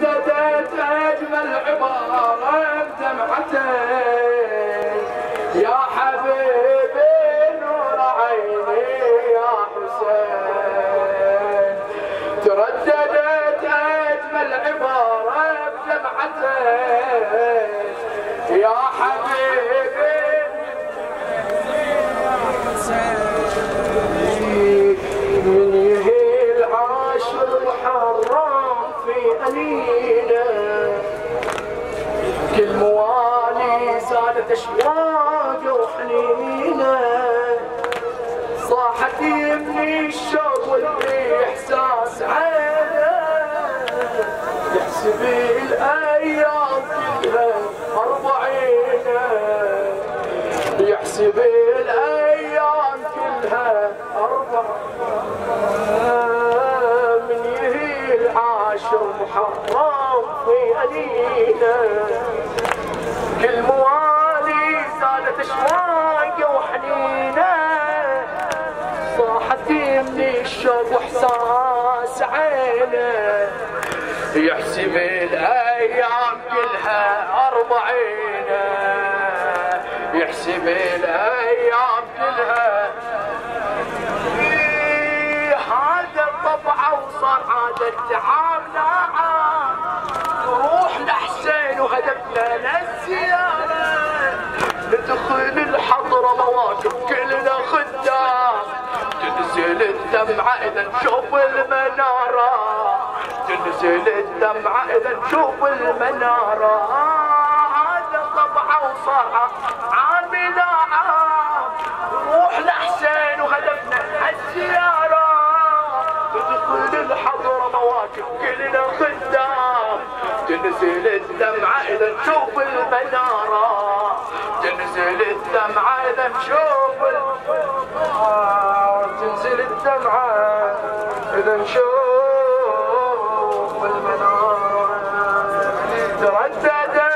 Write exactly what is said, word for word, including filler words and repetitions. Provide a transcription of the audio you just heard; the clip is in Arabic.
ترددت أجمل عبارة بدمعتين يا حبيبي نور عيني يا حسين. ترددت أجمل عبارة بدمعتين يا حبيبي من يهي العاشر محرم في أنينه كل موالي زادت أشواق وحنينه صاحت يمني الشوق والإحساس عينه يحسب الأيام كلها أربعينه يحسب الأيام كلها أربعة من يهي العاشر محرم في أنينه كل موالي زادت أشواق وحنينه صاحت يمني الشوق وإحساس عينه يحسب الأيام كلها أربعينه يحسب الأيام كلها. هذا طبعه وصار عادة تعامل عام نروح لحسين وهدفنا للزيارة ندخل الحضرة مواقف كلنا خدام تنزل الدمعة إذا نشوف المنارة تنزل الدمعة إذا نشوف المنارة. هذا طبعه وصار عامل عام نروح لحسين وهدفنا الزيارة ندخل الحضرة مواقف كلنا خدام تنزل الدمعة إذا نشوف المنارة تنزل الدمعة إذا نشوف المنارة تنزل الدمعة إذا نشوف المنارة. ترددت